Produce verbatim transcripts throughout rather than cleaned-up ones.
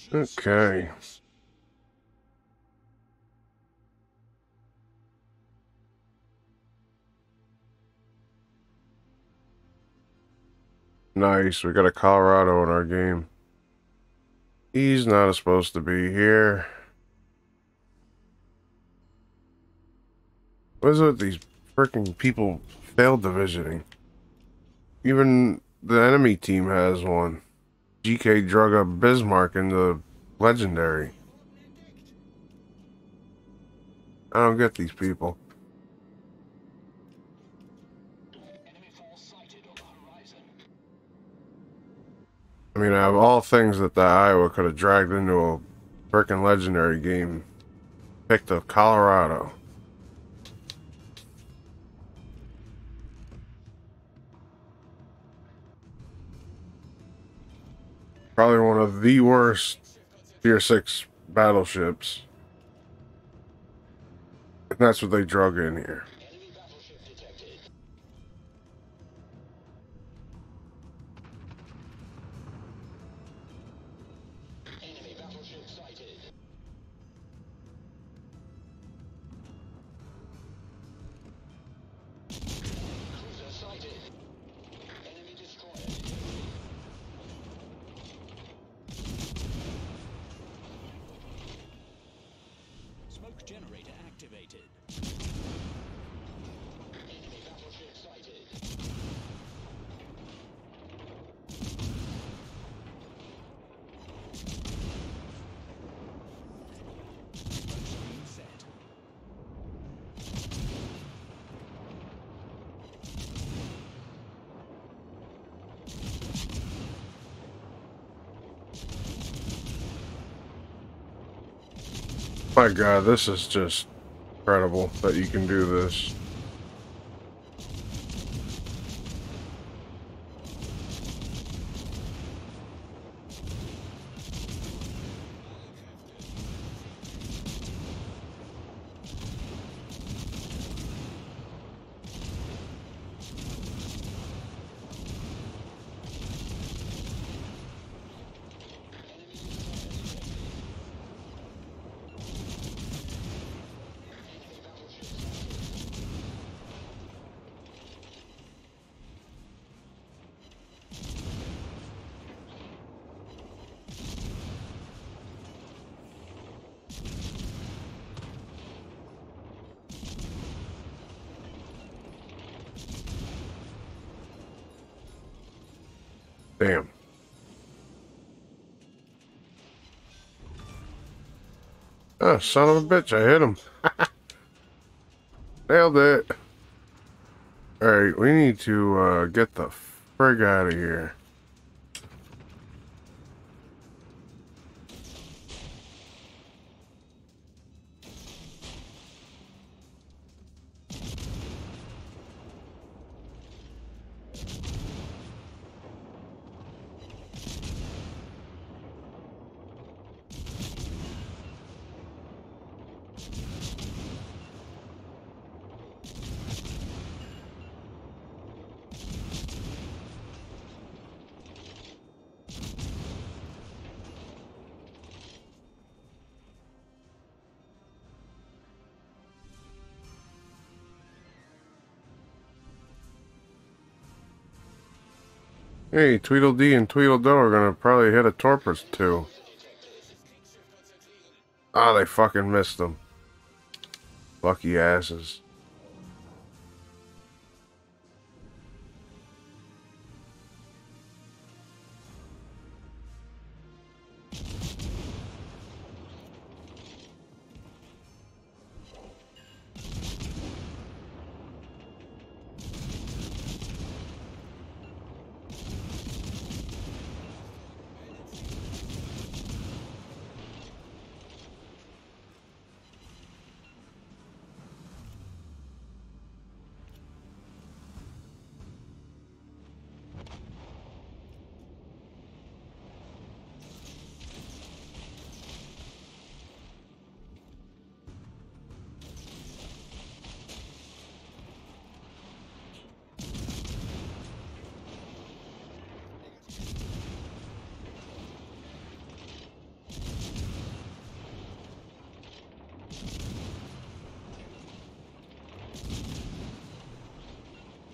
Okay. Nice. We got a Colorado in our game. He's not supposed to be here. What is it with these freaking people failed divisioning? Even the enemy team has one. G K drug up Bismarck into legendary. I don't get these people. I mean, out of all things that the Iowa could have dragged into a freaking legendary game, picked up Colorado. Probably one of the worst Tier six battleships. And that's what they drug in here. Generator activated. Enemy battleship sighted. Screen set. My God, this is just incredible that you can do this. Damn. Oh, son of a bitch, I hit him. Nailed it. Alright, we need to uh, get the frig out of here. Hey, Tweedledee and Tweedledee are gonna probably hit a torpor too. Ah, oh, they fucking missed them. Lucky asses.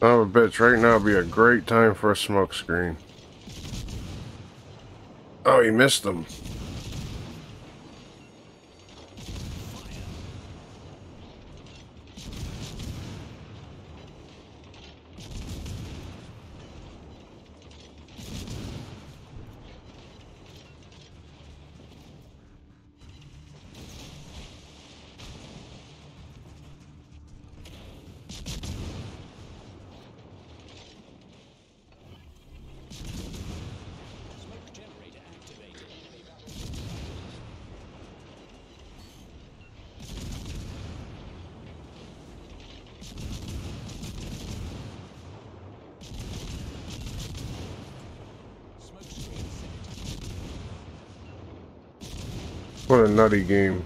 Oh, a bitch. Right now would be a great time for a smoke screen. Oh, he missed them. Smoke generator activated. Smoke screen set. What a nutty game.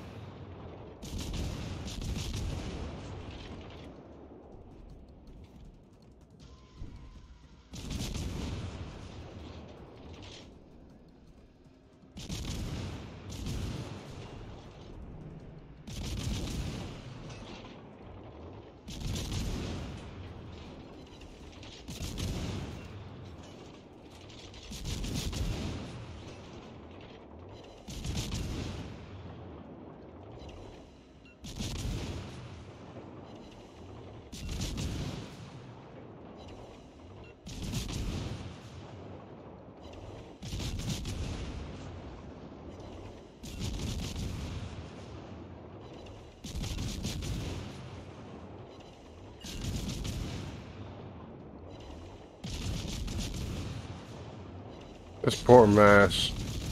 This poor mass.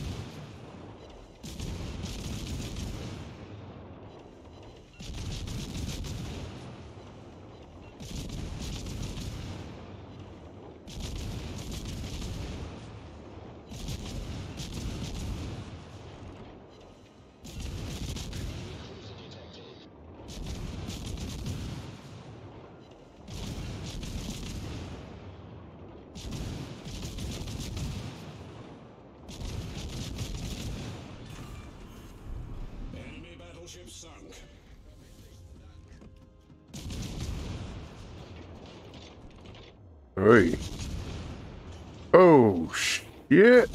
Enemy battleship sunk. Hey. Oh, shit.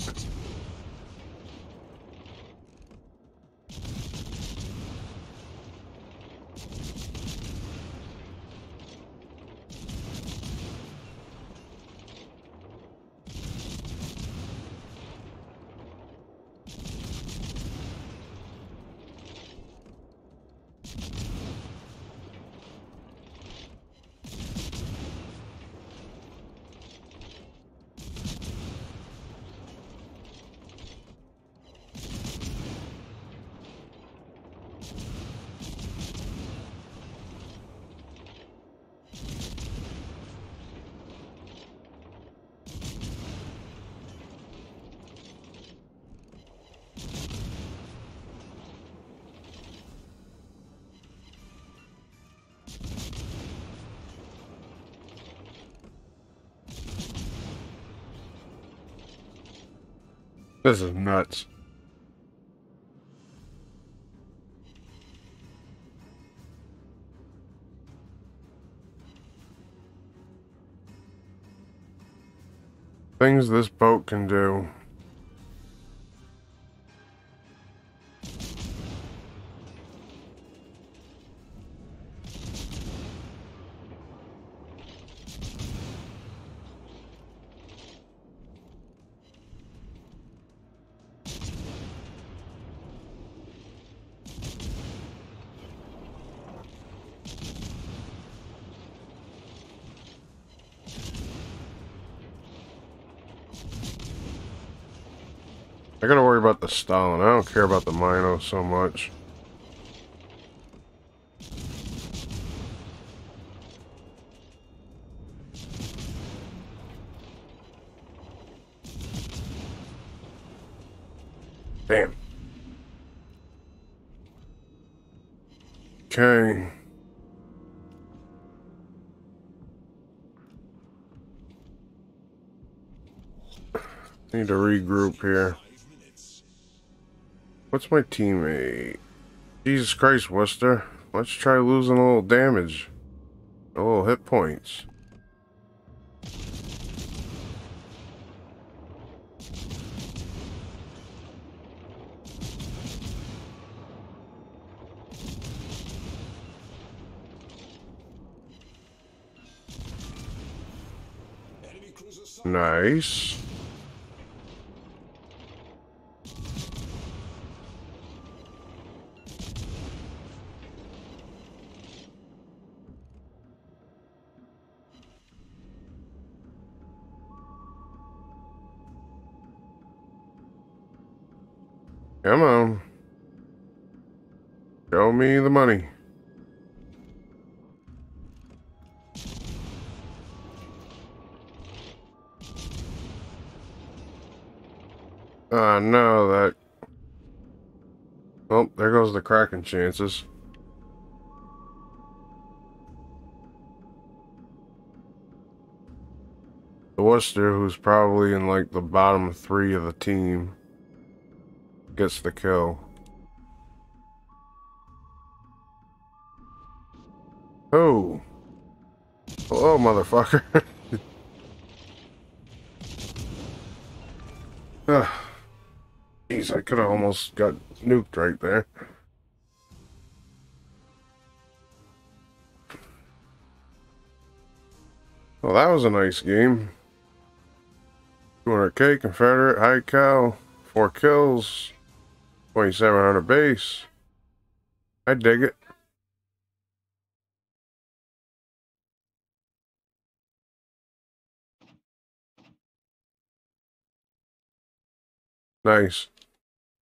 This is nuts. Things this boat can do. I gotta worry about the Stalin. I don't care about the Mino so much. Damn. Okay. Need to regroup here. What's my teammate? Jesus Christ, Worcester. Let's try losing a little damage. A little hit points. Nice. Come on. Show me the money. Ah, uh, no, that... Oh, there goes the cracking chances. The Worcester, who's probably in like the bottom three of the team, gets the kill. Oh. Hello, motherfucker. Ah, jeez, I could have almost got nuked right there. Well, that was a nice game. two hundred K Confederate, high cal, four kills, twenty-seven hundred base. I dig it. Nice.